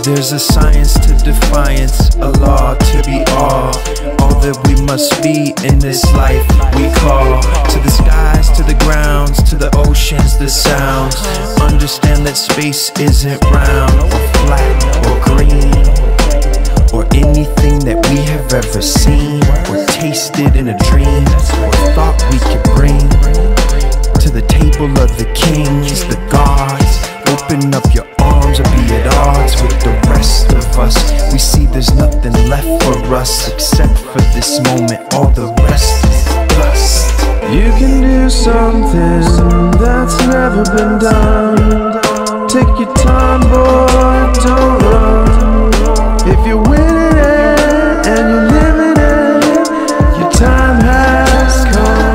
There's a science to defiance, a law to be all that we must be in this life we call. To the skies, to the grounds, to the oceans, the sounds. Understand that space isn't round or flat or green, or anything that we have ever seen or tasted in a dream, or thought we could bring to the table of the kings, the gods. Open up your arms or be at odds with the rest of us. We see there's nothing left for us except for this moment. All the rest is dust. You can do something that's never been done. Take your time, boy, don't run. If you're winning it and you're living it, your time has come.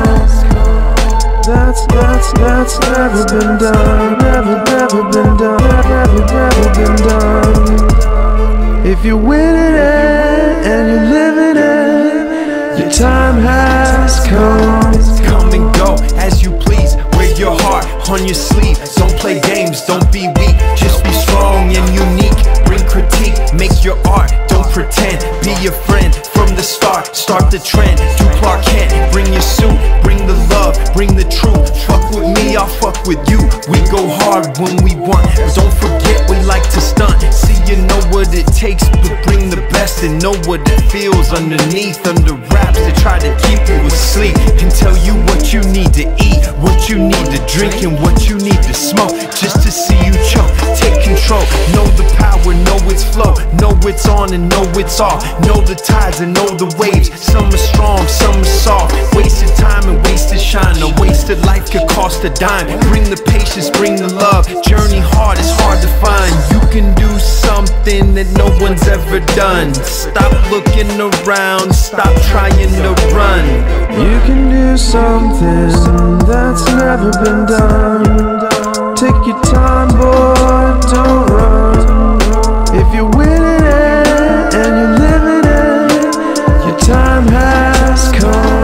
That's never been done. Never been done. Never been done. If you're winning it and you're living it, your time has come. Come and go as you please. Wear your heart on your sleeve. Don't play games, don't be weak. Just be strong and unique. Bring critique, make your art. Don't pretend, be your friend from the start. Start the trend, do Clark Kent. Bring your suit, bring the love, bring the truth. Fuck with me, I'll fuck with you. We go hard when we want, but don't forget we like to stunt. See, you know what it takes, but bring the best and know what it feels underneath. Under wraps that try to keep you asleep and tell you what you need to eat, what you need to drink, and what you need to smoke, just to see you choke. Take control, know the power, know its flow, know it's on and know it's off. Know the tides and know the waves. Some are strong, some are soft. Wasted time and wasted shine. A wasted life could cost a dime. Bring the patience, bring the love. Journey hard, it's hard to find. You can do something that no one's ever done. Stop looking around, stop trying to run. You can do something that's never been done. Take your time, boy, don't run. If you're winning it and you're living it, your time has come.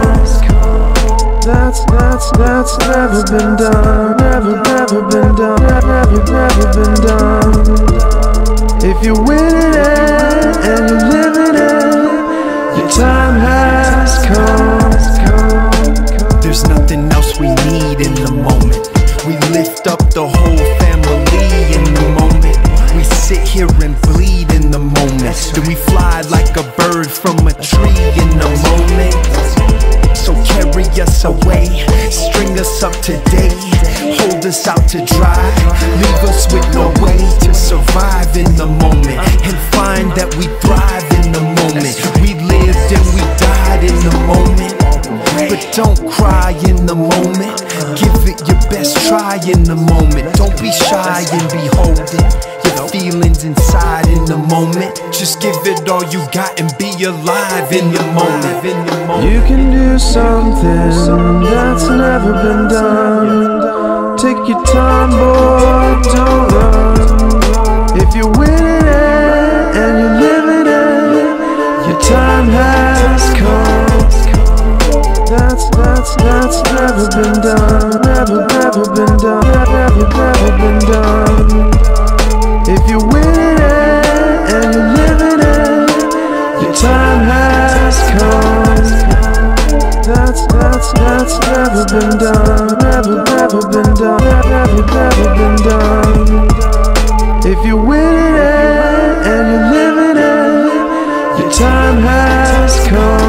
That's never been done. Never been done. Never been done. If you're winning it and you're living it, your time has come. There's nothing else we need in the moment. We lift up the whole family in the moment. We sit here and bleed in the moment. Then we fly like a bird from a tree in the moment. So carry us away, string us up today, hold us out to dry, leave us with no way to survive in the moment, and find that we thrive in the moment. We lived and we died in the moment, but don't cry in the moment. Give it your best try in the moment. Don't be shy and beholden your feelings inside in the moment. Just give it all you got and be alive in the moment. You can do something that's never been done. Take your time, boy, don't run. If you're winning it and you're living it, your time has come. That's never been done. Never been done. Never been done. If you're winning it and you're living it, your time has come. That's never been done. Never been done. Never been done. If you're winning it and you're living it, your time has come.